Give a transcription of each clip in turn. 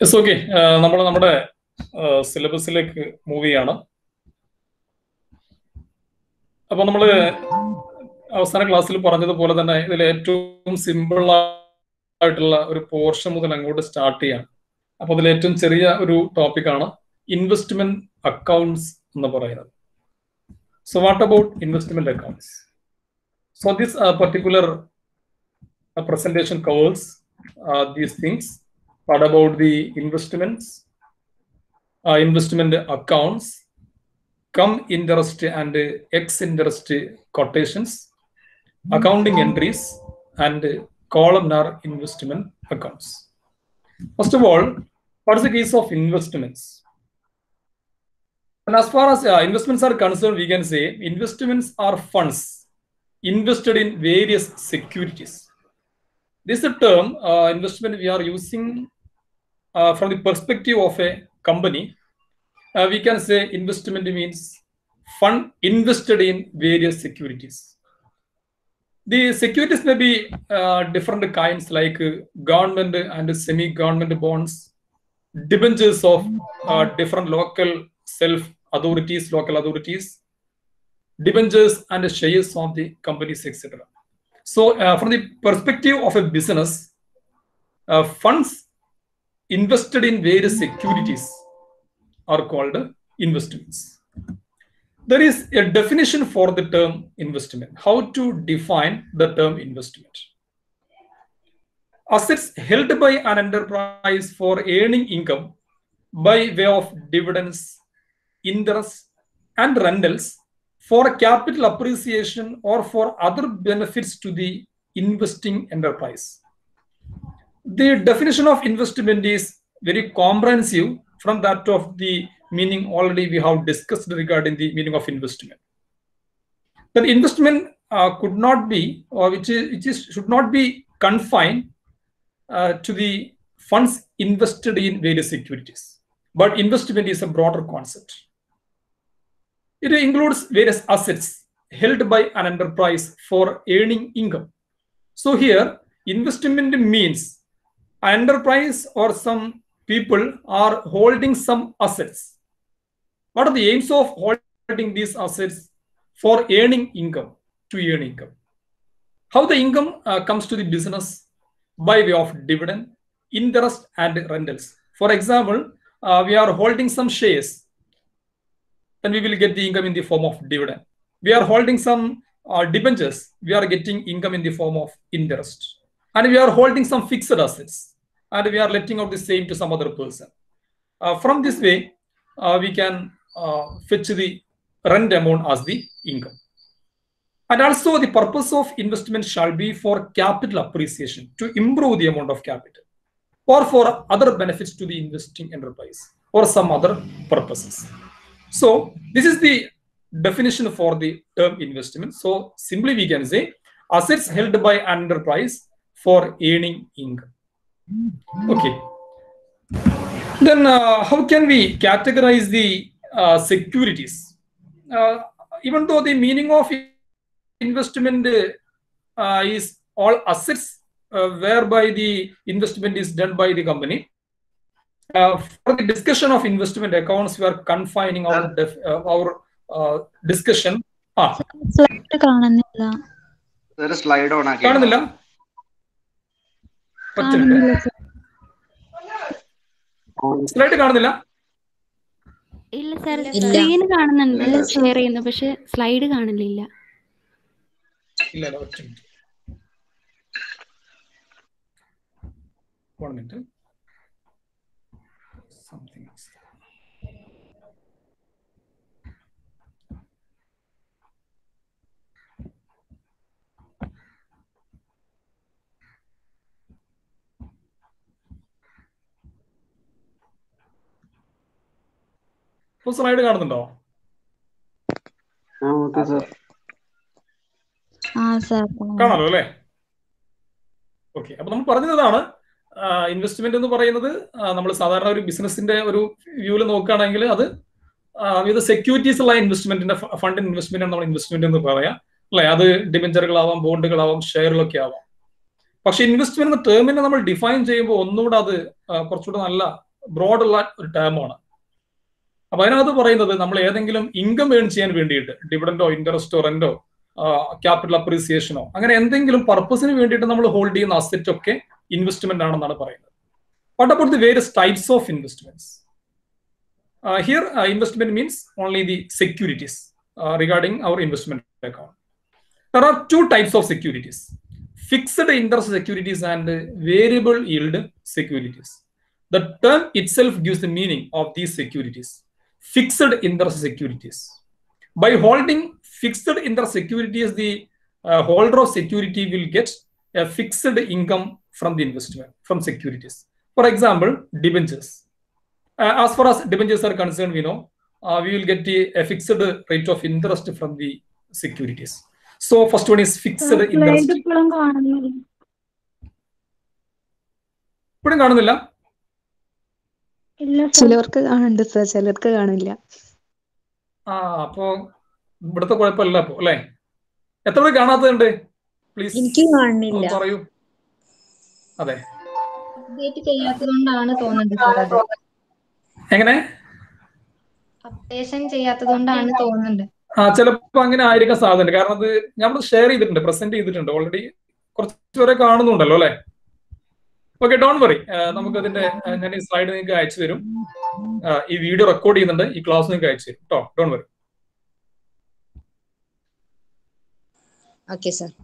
It's okay. നമ്മൾ നമ്മുടെ സിലബസിലേക്ക് move ചെയ്യാണ്. അപ്പൊ നമ്മൾ അവസാന ക്ലാസ്സിൽ പറഞ്ഞതുപോലെ തന്നെ ഇതിൽ ഏറ്റവും സിമ്പിൾ ആയിട്ടുള്ള ഒരു പോർഷൻ മുതൽ അങ്ങോട്ട് സ്റ്റാർട്ട് ചെയ്യാം. അപ്പൊ അതിൽ ഏറ്റവും ചെറിയ ഒരു ടോപ്പിക്കാണ് ഇൻവെസ്റ്റ്മെന്റ് അക്കൗണ്ട്സ് എന്ന് പറയുന്നത്. So what about investment accounts? So this particular presentation covers these things. What about the investments, investment accounts, cum interest and ex interest quotations, accounting entries, and columnar investment accounts. First of all, what is the case of investments? And as far as investments are concerned, we can say investments are funds invested in various securities. This is a term, investment, we are using from the perspective of a company. We can say investment means fund invested in various securities. The securities may be different kinds like government and semi-government bonds, debentures of different local authorities, debentures and shares of the companies, etc. So, from the perspective of a business, funds invested in various securities are called investments. There is a definition for the term investment. How to define the term investment? Assets held by an enterprise for earning income by way of dividends, interest, and rentals for capital appreciation or for other benefits to the investing enterprise. The definition of investment is very comprehensive from that of the meaning already we have discussed regarding the meaning of investment. That investment could not be, or should not be confined to the funds invested in various securities. But investment is a broader concept. It includes various assets held by an enterprise for earning income. So here, investment means an enterprise or some people are holding some assets. What are the aims of holding these assets? For earning income, to earn income. How the income comes to the business? By way of dividend, interest, and rentals. For example, we are holding some shares, then we will get the income in the form of dividend. We are holding some debentures, we are getting income in the form of interest. And we are holding some fixed assets, and we are letting out the same to some other person. From this way, we can fetch the rent amount as the income. And also the purpose of investment shall be for capital appreciation, to improve the amount of capital, or for other benefits to the investing enterprise, or some other purposes. So this is the definition for the term investment. So simply we can say assets held by an enterprise for earning income. Okay. Then how can we categorize the securities? Even though the meaning of investment is all assets whereby the investment is done by the company, for the discussion of investment accounts, we are confining our discussion. Slide കാണുന്നില്ല. ഒരു slide on ആക്കി കാണുന്നില്ല. Slide കാണുന്നില്ല. ഇല്ല sir, screen കാണുന്നുണ്ട്, share ചെയ്യുന്നു, പക്ഷെ slide കാണുന്നില്ല. ഇല്ല, ഒറ്റ minute. 1 minute. Something else. Slide കാണുന്നുണ്ടോ? കാണാലോ അല്ലേ? ഓക്കെ. അപ്പൊ നമ്മൾ പറഞ്ഞതാണ് ഇൻവെസ്റ്റ്മെന്റ് എന്ന് പറയുന്നത് നമ്മൾ സാധാരണ ഒരു ബിസിനസിന്റെ ഒരു വ്യൂവിൽ നോക്കുകയാണെങ്കിൽ അത് വിവിധ സെക്യൂരിറ്റീസ് ഉള്ള ഇൻവെസ്റ്റ്മെന്റിന്റെ ഫണ്ട് ഇൻവെസ്റ്റ്മെന്റ് ആണ് നമ്മൾ ഇൻവെസ്റ്റ്മെന്റ് എന്ന് പറയാം അല്ലെ? അത് ഡിബെഞ്ചറുകളാവാം, ബോണ്ടുകളാവാം, ഷെയറുകളൊക്കെ ആവാം. പക്ഷെ ഇൻവെസ്റ്റ്മെന്റ് എന്ന ടേമിനെ നമ്മൾ ഡിഫൈൻ ചെയ്യുമ്പോൾ ഒന്നുകൂടെ അത് കുറച്ചുകൂടെ നല്ല ബ്രോഡുള്ള ഒരു ടേമാണ്. അപ്പൊ അതിനകത്ത് പറയുന്നത് നമ്മൾ ഏതെങ്കിലും ഇൻകം ഏൺ ചെയ്യാൻ വേണ്ടിയിട്ട് ഡിവിഡൻഡോ ഇൻട്രസ്റ്റോ റെന്റോ ക്യാപിറ്റൽ അപ്രീസിയേഷനോ അങ്ങനെ എന്തെങ്കിലും പർപ്പസിന് വേണ്ടിയിട്ട് നമ്മൾ ഹോൾഡ് ചെയ്യുന്ന അസറ്റ് ഒക്കെ ഇൻവെസ്റ്റ്മെന്റ് ആണെന്നാണ് പറയുന്നത്. What about the various types of investments? Here investment means only the securities regarding our investment account. There are two types of securities: fixed interest securities and variable yield securities. The term itself gives the meaning of these securities. Fixed interest securities. By holding fixed interest securities, the holder of security will get a fixed income from the investment, from securities. For example, debentures. As far as debentures are concerned, we know we will get a fixed rate of interest from the securities. So first one is fixed interest. ഇപ്പോഴും കാണുന്നില്ല? ചിലർക്ക് കാണുന്നുണ്ട് sir, ചിലർക്ക് കാണില്ല. അപ്പോ ഇവിടുത്തെ കുഴപ്പമില്ല അപ്പൊ അല്ലെ? എത്ര പേര് കാണാത്തതുണ്ട്? പ്ലീസ് എനിക്ക് കാണുന്നില്ല. പറയൂ. അതെ, അപ്ഡേറ്റ് ചെയ്യാത്തതുകൊണ്ടാണ് തോന്നുന്നത്. എങ്ങനെ അപ്ഡേഷൻ ചെയ്യാത്തതുകൊണ്ടാണ് തോന്നുന്നുണ്ട്. ചിലപ്പോ അങ്ങനെ ആയിരിക്കാൻ സാധ്യത. കാരണം അത് നമ്മൾ ഷെയർ ചെയ്തിട്ടുണ്ട്, പ്രസന്റ് ചെയ്തിട്ടുണ്ട് ഓൾറെഡി. കുറച്ച് പേരെ കാണുന്നുണ്ടല്ലോ അല്ലെ? Okay, don't worry. നമുക്ക് അതിന്റെ ഞാൻ ഈ സ്ലൈഡ് നിങ്ങൾക്ക് അയച്ചു തരും. ഈ വീഡിയോ റെക്കോർഡ് ചെയ്യുന്നുണ്ട്, ഈ ക്ലാസ് നിങ്ങൾക്ക് അയച്ചു തരും കേട്ടോ. Don't worry. Okay sir.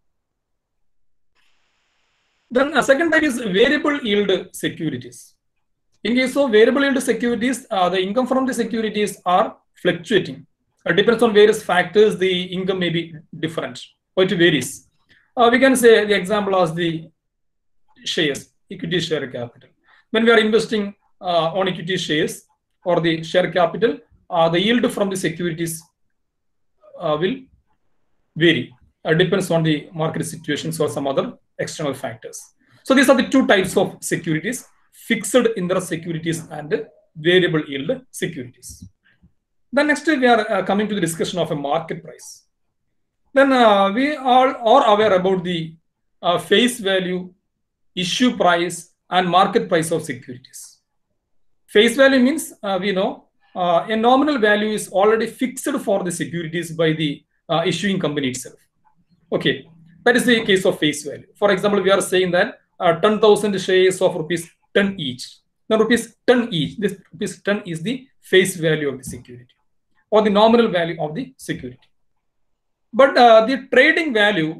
Then a second type is variable yield securities. In case of variable yield securities, the income from the securities are fluctuating. It depends on various factors. The income may be different, or it varies. We can say the example as the shares, equity share capital. When we are investing on equity shares or the share capital, the yield from the securities will vary. It depends on the market situations or some other external factors. So these are the two types of securities: fixed interest securities and variable yield securities. Then next we are coming to the discussion of a market price. Then we all are aware about the face value, issue price and market price of securities. Face value means we know a nominal value is already fixed for the securities by the issuing company itself. Okay, that is the case of face value. For example, we are saying that 10,000 shares of rupees 10 each. Now rupees 10 each, this rupees 10 is the face value of the security or the nominal value of the security. But the trading value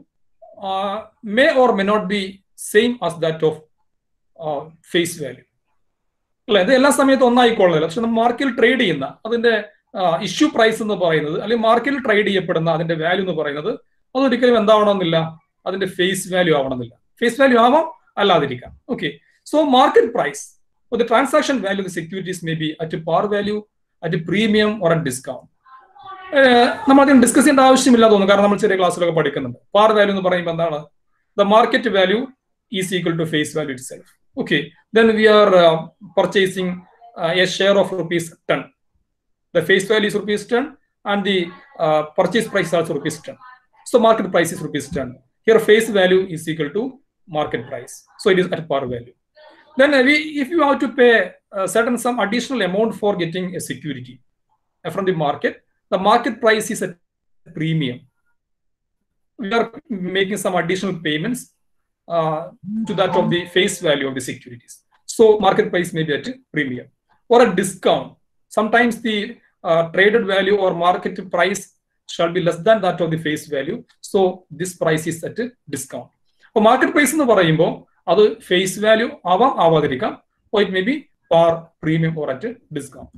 may or may not be same as that of face value. അല്ലെ, ഇത് എല്ലാ സമയത്തും ഒന്നായിക്കൊള്ളില്ല. പക്ഷെ നമ്മൾ മാർക്കറ്റിൽ trade ചെയ്യുന്ന അതിന്റെ issue price എന്ന് പറയുന്നത്, അല്ലെങ്കിൽ മാർക്കറ്റിൽ ട്രേഡ് ചെയ്യപ്പെടുന്ന അതിന്റെ വാല്യൂ എന്ന് പറയുന്നത് അതൊരിക്കലും എന്താവണമെന്നില്ല, അതിന്റെ ഫേസ് വാല്യൂ ആവണമെന്നില്ല. ഫേസ് വാല്യൂ ആവാം, അല്ലാതിരിക്കാം. Okay, so market price or the transaction value of the securities may be at a par value, at a premium or a discount. നമ്മൾ അതിന് ഡിസ്കസ് ചെയ്യേണ്ട ആവശ്യമില്ല തോന്നുന്നു, കാരണം നമ്മൾ ചെറിയ ക്ലാസ്സിലൊക്കെ പഠിക്കുന്നുണ്ട്. പാർ വാല്യൂ എന്ന് പറയുമ്പോൾ എന്താണ്? The market value is equal to face value itself. Okay, then we are purchasing a share of rupees 10. The face value is rupees 10 and the purchase price is also rupees 10. So market price is rupees 10. Here face value is equal to market price. So it is at par value. Then if you have to pay some additional amount for getting a security from the market price is at premium. We are making some additional payments to that of the face value of the securities. So market price may be at premium or a discount. Sometimes the traded value or market price shall be less than that of the face value. So this price is at a discount. For market price എന്ന് പറയുമ്പോൾ അത് face value ആവാം, ആവാതിരിക്കാം. or it may be par, premium or at a discount.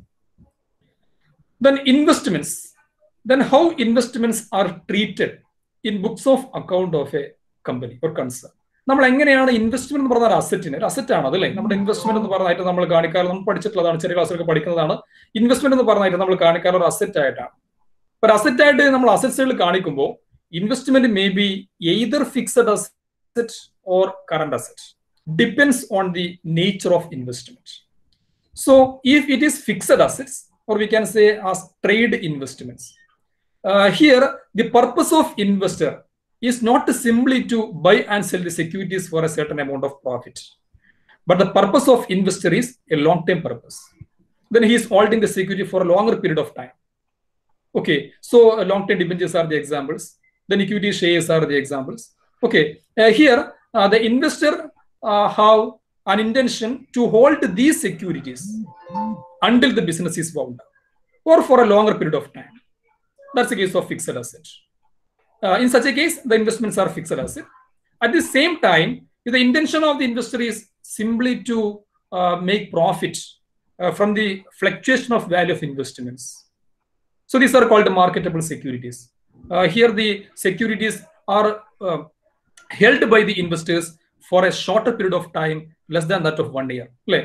Then investments. Then how investments are treated in books of account of a company or concern. നമ്മൾ എങ്ങനെയാണ് investment എന്ന് പറഞ്ഞാൽ അസറ്റിന് ഒരു asset ആണ് അതല്ലേ? നമ്മുടെ ഇൻവെസ്റ്റ്മെന്റ് എന്ന് പറഞ്ഞായിട്ട് നമ്മൾ കാണിക്കാറ്, നമ്മൾ പഠിച്ചിട്ടുള്ളതാണ്, ചെറിയ ക്ലാസ്സിലൊക്കെ പഠിക്കുന്നതാണ്. ഇൻവെസ്റ്റ്മെന്റ് എന്ന് പറഞ്ഞായിട്ട് നമ്മൾ കാണിക്കാറ് ഒരു അസറ്റ് ആയിട്ടാണ്. ഒരു അസറ്റ് ആയിട്ട് നമ്മൾ അസറ്റ്സുകൾ കാണിക്കുമ്പോൾ investment may be either fixed asset or current asset, depends on the nature of investment. So if it is fixed assets, or we can say as trade investments, here the purpose of investor is not simply to buy and sell the securities for a certain amount of profit, but the purpose of investor is a long-term purpose. Then he is holding the security for a longer period of time. Okay, so long-term debentures are the examples. Then equity shares are the examples. Okay, here the investor have an intention to hold these securities until the business is wound up or for a longer period of time. That's the case of fixed asset. In such a case, the investments are fixed asset. At the same time, if the intention of the investor is simply to make profit from the fluctuation of value of investments. So these are called marketable securities. Here the securities are held by the investors for a shorter period of time, less than that of 1 year.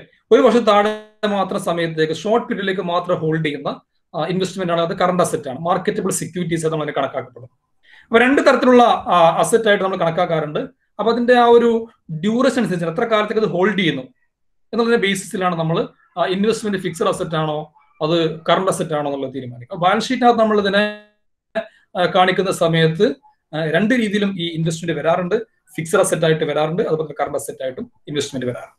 Short period holding investment current asset, marketable securities. അപ്പോൾ രണ്ട് തരത്തിലുള്ള asset ആയിട്ട് നമ്മൾ കണക്കാക്കാറുണ്ട്. അപ്പൊ അതിന്റെ ആ ഒരു duration അനുസരിച്ച് എത്ര കാലത്തേക്ക് അത് ഹോൾഡ് ചെയ്യുന്നു എന്നുള്ളതിന്റെ ബേസിസിലാണ് നമ്മൾ ഇൻവെസ്റ്റ്മെന്റ് ഫിക്സഡ് അസറ്റ് ആണോ അത് കറണ്ട് അസറ്റ് ആണോ എന്നുള്ളത് തീരുമാനിക്കും. ബാലൻസ് ഷീറ്റിനകത്ത് നമ്മൾ ഇതിനെ കാണിക്കുന്ന സമയത്ത് രണ്ട് രീതിയിലും ഈ ഇൻവെസ്റ്റ്മെന്റ് വരാറുണ്ട്. ഫിക്സഡ് അസറ്റ് ആയിട്ട് വരാറുണ്ട്, അതുപോലെ കറണ്ട് അസറ്റ് ആയിട്ടും ഇൻവെസ്റ്റ്മെന്റ് വരാറുണ്ട്.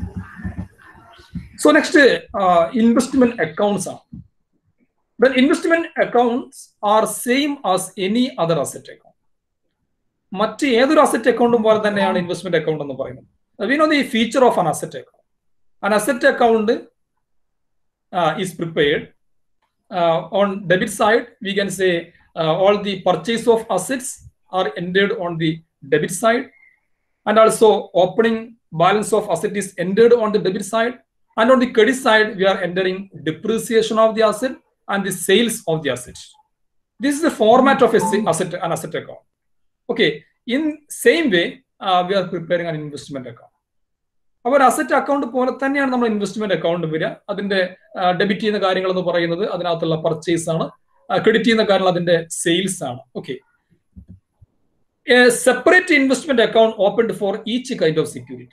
സോ നെക്സ്റ്റ് ഇൻവെസ്റ്റ്മെന്റ് അക്കൗണ്ട്സ് ആണ്. Then investment accounts are same as any other asset account. മറ്റ് ഏതൊരു അസറ്റ് അക്കൗണ്ടും പോലെ തന്നെയാണ് ഇൻവെസ്റ്റ്മെന്റ് അക്കൗണ്ട് എന്ന് പറയുന്നത്. We know the feature of an asset account. An asset account is prepared on debit side. We can say all the purchase of assets are entered on the debit side, and also opening balance of asset is entered on the debit side, and on the credit side we are entering depreciation of the asset and the sales of the asset. This is the format of an asset account. Okay, in same way we are preparing an investment account. Our asset account പോലെ തന്നെയാണ് നമ്മൾ investment account വരിക. അതിന്റെ debit ചെയ്യുന്ന കാര്യങ്ങൾ എന്ന് പറയുന്നത് അതിനകത്തുള്ള പർച്ചേസ് ആണ്, ക്രെഡിറ്റ് ചെയ്യുന്ന കാര്യങ്ങൾ അതിന്റെ സെയിൽസ് ആണ്. Okay, a separate investment account opened for each kind of security.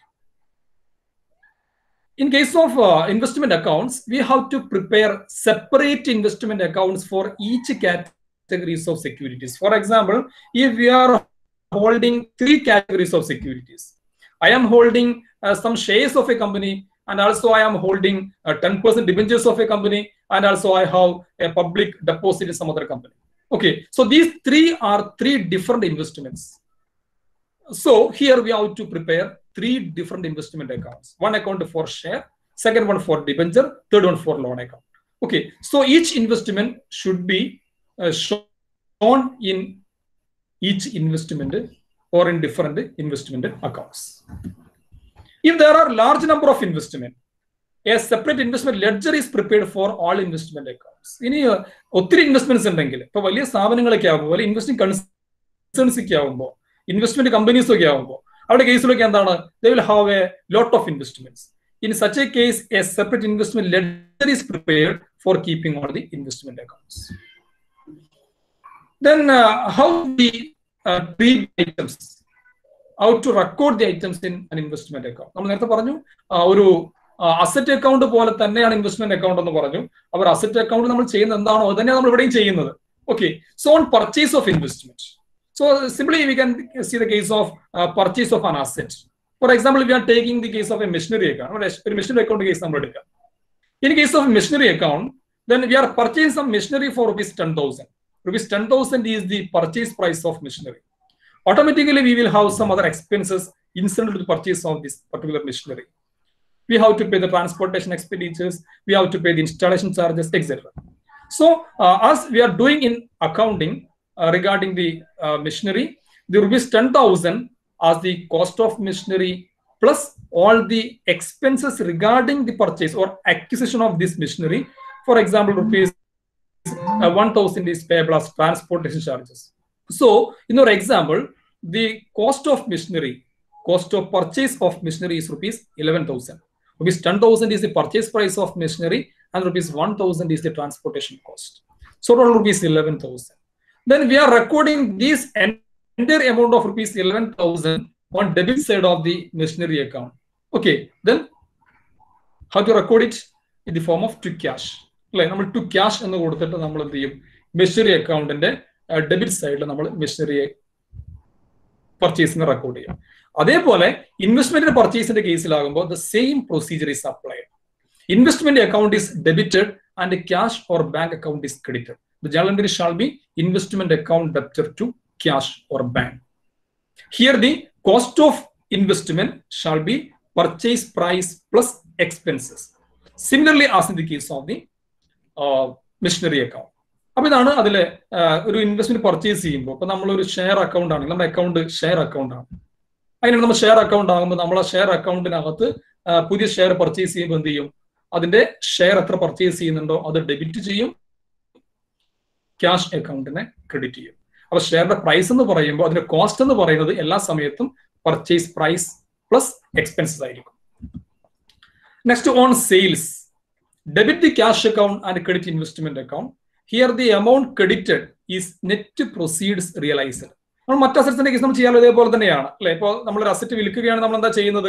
In case of investment accounts, we have to prepare separate investment accounts for each categories of securities. For example, if we are holding 3 categories of securities, I am holding some shares of a company, and also I am holding 10% debentures of a company, and also I have a public deposit in some other company. Okay, so these 3 are 3 different investments. So here we have to prepare 3 different investment accounts. One account for share, second one for debenture, third one for loan account. Okay, so each investment should be shown in each investment or in different investment accounts. If there are large number of investment, a separate investment ledger is prepared for all investment accounts. ഇനി ഒത്തിരി investments ഉണ്ടെങ്കിൽ ഇപ്പൊ വലിയ സ്ഥാപനങ്ങളൊക്കെ ആകുമ്പോൾ വലിയ investing concerns ഒക്കെ ആകുമ്പോൾ investment companies ഒക്കെ ആകുമ്പോൾ അവരുടെ കേസിലൊക്കെ എന്താണ്, they will have a lot of investments. In such a case, a separate investment ledger is prepared for keeping all the investment accounts. Then how we treat items, how to record the items in an investment account. നമ്മൾ നേരത്തെ പറഞ്ഞു ഒരു asset account പോലെ തന്നെയാണ് investment account എന്ന് പറഞ്ഞു. അവർ asset account നമ്മൾ ചെയ്യുന്നത് എന്താണോ അത് തന്നെയാണ് നമ്മൾ ഇവിടെയും ചെയ്യുന്നത്. Okay, so on purchase of investment. So simply we can see the case of purchase of an asset. For example, we are taking the case of a machinery account. A machinery account case number. In case of a machinery account, then we are purchasing some machinery for rupees 10,000. Rupees 10,000 is the purchase price of machinery. Automatically, we will have some other expenses incidental to the purchase of this particular machinery. We have to pay the transportation expenditures. We have to pay the installation charges, etc. So as we are doing in accounting, regarding the machinery, the rupees 10,000 as the cost of machinery plus all the expenses regarding the purchase or acquisition of this machinery. For example, rupees 1,000 is payable as transportation charges. So in our example, the cost of machinery, cost of purchase of machinery is rupees 11,000. Rupees 10,000 is the purchase price of machinery, and rupees 1,000 is the transportation cost. So total rupees 11,000. Then we are recording this entire amount of rupees 11,000 on debit side of the machinery account. Okay, then how to record it? In the form of to cash. Like നമ്മൾ to cash എന്ന് കൊടുത്തിട്ട് നമ്മൾ എന്ത് ചെയ്യും, machinery അക്കൗണ്ടിന്റെ debit സൈഡിൽ നമ്മൾ machinery പർച്ചേസിന് record ചെയ്യാം. അതേപോലെ ഇൻവെസ്റ്റ്മെന്റിന്റെ പർച്ചേസിന്റെ കേസിലാകുമ്പോൾ the same procedure is applied. Investment account is debited and cash or bank account is credited. The journal entry shall be investment account debtor to cash or bank. Here the cost of investment shall be purchase price plus expenses. Similarly as in the case of the machinery account. അപ്പോൾ ഇതാണ് അതിലെ ഒരു investment purchase ചെയ്യുമ്പോൾ ഇപ്പൊ നമ്മളൊരു share account ആണെങ്കിൽ നമ്മുടെ account share account ആണ്. അതിനാണ് നമ്മൾ ഷെയർ അക്കൗണ്ട് ആകുമ്പോൾ നമ്മളെ ഷെയർ അക്കൗണ്ടിനകത്ത് പുതിയ ഷെയർ പർച്ചേസ് ചെയ്യുമ്പോൾ എന്ത് ചെയ്യും? അതിന്റെ ഷെയർ എത്ര പർച്ചേസ് ചെയ്യുന്നുണ്ടോ അത് ഡെബിറ്റ് ചെയ്യും, ക്യാഷ് അക്കൗണ്ടിനെ ക്രെഡിറ്റ് ചെയ്യും. അപ്പൊ ഷെയറിന്റെ പ്രൈസ് എന്ന് പറയുമ്പോൾ അതിന്റെ കോസ്റ്റ് എന്ന് പറയുന്നത് എല്ലാ സമയത്തും പർച്ചേസ് പ്രൈസ് പ്ലസ് എക്സ്പെൻസസ് ആയിരിക്കും. Next on sales, debit the cash account and credit investment account. Here the amount credited is net proceeds realised. നമ്മൾ മറ്റ് അസറ്റ്സിന്റെ കേസ് നമ്മൾ ചെയ്യാൻ ഇതേപോലെ തന്നെയാണ് അല്ലെ. ഇപ്പോൾ നമ്മളൊരു അസറ്റ് വിൽക്കുകയാണ്, നമ്മൾ എന്താ ചെയ്യുന്നത്?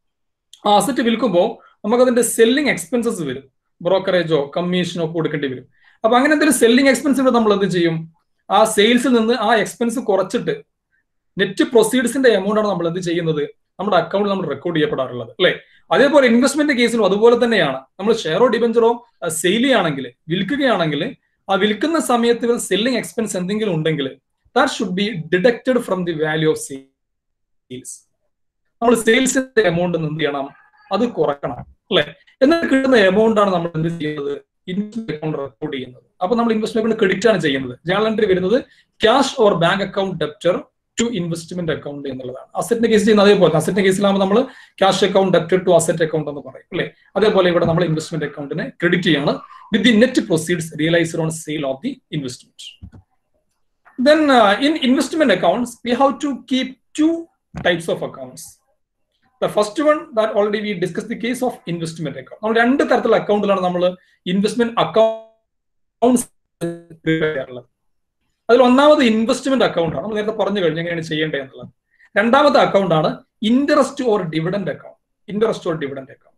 ആ അസറ്റ് വിൽക്കുമ്പോൾ നമുക്ക് അതിന്റെ സെല്ലിംഗ് എക്സ്പെൻസസ് വരും, ബ്രോക്കറേജോ കമ്മീഷനോ കൊടുക്കേണ്ടി വരും. അപ്പൊ അങ്ങനെ എന്തെങ്കിലും സെല്ലിംഗ് എക്സ്പെൻസ് നമ്മൾ എന്ത് ചെയ്യും? ആ സെയിൽസിൽ നിന്ന് ആ എക്സ്പെൻസ് കുറച്ചിട്ട് നെറ്റ് പ്രൊസീഡ്സിന്റെ എമൗണ്ട് ആണ് നമ്മൾ എന്ത് ചെയ്യുന്നത്? നമ്മുടെ അക്കൗണ്ടിൽ നമ്മൾ റെക്കോർഡ് ചെയ്യപ്പെടാറുള്ളത് അല്ലെ. അതേപോലെ ഇൻവെസ്റ്റ്മെന്റ് കേസിലും അതുപോലെ തന്നെയാണ്. നമ്മൾ ഷെയറോ ഡിബഞ്ചറോ സെയിൽ ചെയ്യുകയാണെങ്കിൽ, വിൽക്കുകയാണെങ്കിൽ ആ വിൽക്കുന്ന സമയത്ത് സെല്ലിംഗ് എക്സ്പെൻസ് എന്തെങ്കിലും ഉണ്ടെങ്കിൽ that should be deducted from the value of sales. നമ്മൾ സെയിൽസിന്റെ എമൗണ്ട് എന്ത് ചെയ്യണം? അത് കുറക്കണം അല്ലെ. എന്നാൽ കിട്ടുന്ന എമൗണ്ട് ആണ് നമ്മൾ എന്ത് ചെയ്യുന്നത്? ഇൻവെസ്റ്റ്മെന്റ് അക്കൗണ്ട് റെക്കോർഡ് ചെയ്യുന്നത്. അപ്പൊ നമ്മൾ ഇൻവെസ്റ്റ്മെന്റ് അക്കൗണ്ട് ക്രെഡിറ്റ് ആണ് ചെയ്യുന്നത്. ജേണൽ എൻട്രി വരുന്നത് cash or bank account debtor to investment account എന്നുള്ളതാണ്. അസറ്റിന്റെ കേസ് ചെയ്യുന്നത് അതേപോലെ. അസറ്റിന്റെ കേസിലാകുമ്പോൾ നമ്മൾ cash account debtor to asset account എന്ന് പറയും അല്ലെ. അതേപോലെ ഇവിടെ നമ്മൾ ഇൻവെസ്റ്റ്മെന്റ് അക്കൗണ്ടിനെ ക്രെഡിറ്റ് ചെയ്യാണ് with the net proceeds realised on sale of the investment. Then in investment accounts we have to keep two types of accounts. The first one that already we discussed the case of investment account. നമ്മൾ രണ്ട് തരത്തിലുള്ള അക്കൗണ്ടിലാണ് നമ്മൾ investment accounts prepare ചെയ്യാറുള്ളത്. അതിൽ ഒന്നാമത് investment account ആണ്. നമ്മൾ നേരത്തെ പറഞ്ഞു കഴിഞ്ഞു എങ്ങനെയാണ് ചെയ്യേണ്ടത് എന്നുള്ളത്. രണ്ടാമത്തെ അക്കൗണ്ട് ആണ് interest or dividend account. Interest or dividend account